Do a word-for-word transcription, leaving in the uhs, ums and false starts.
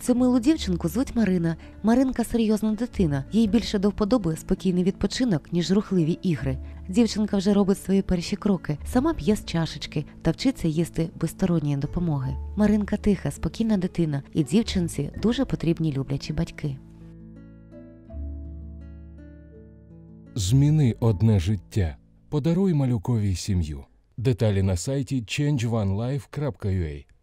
Цю милу дівчинку звуть Марина. Маринка серйозна дитина. Їй більше до вподоби спокійний відпочинок, ніж рухливі ігри. Дівчинка вже робить свої перші кроки, сама п'є з чашечки та вчиться їсти без сторонньої допомоги. Маринка тиха, спокійна дитина, і дівчинці дуже потрібні люблячі батьки. Зміни одне життя. Подаруй малюкові сім'ю. Деталі на сайті чендж ван лайф крапка ю а.